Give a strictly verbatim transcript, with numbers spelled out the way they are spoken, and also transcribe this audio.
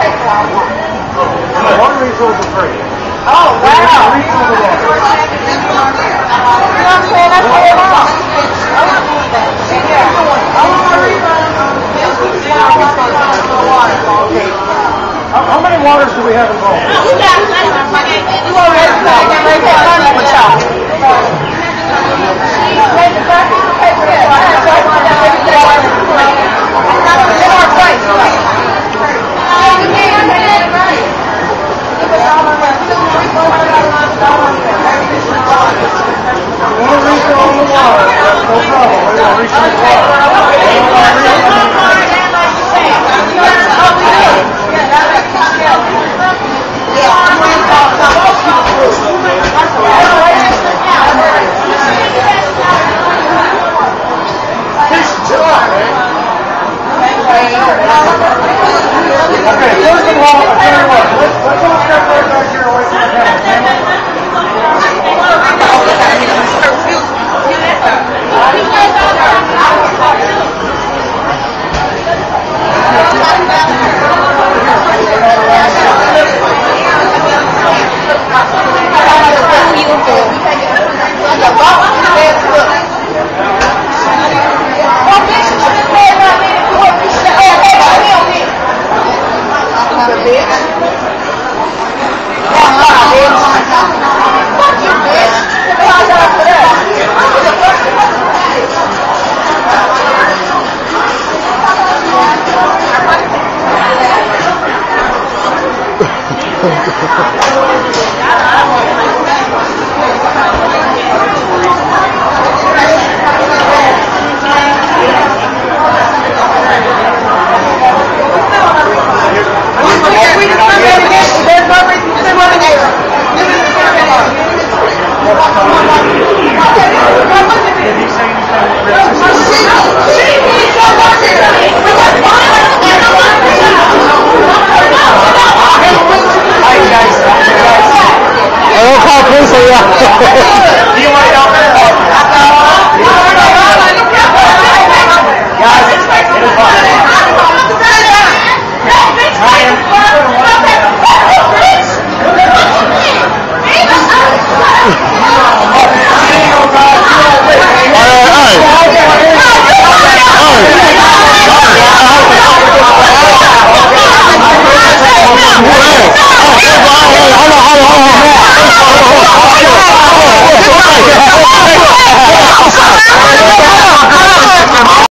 Water refills are free. Oh, wow. Refill the water. You know what I'm saying? That's what it is. I want to do that. I want to refund. Okay. How, how many waters do we have involved? You got You already said that they had money with y'all. Made the practice pay for that. I had to write one down every day. In our place. You want to refill on the water, that's no problem. We're going to refill the water. Okay, first of all, I'll tell you what, let's, let's all step right back here away from the camera. Ha ha ha.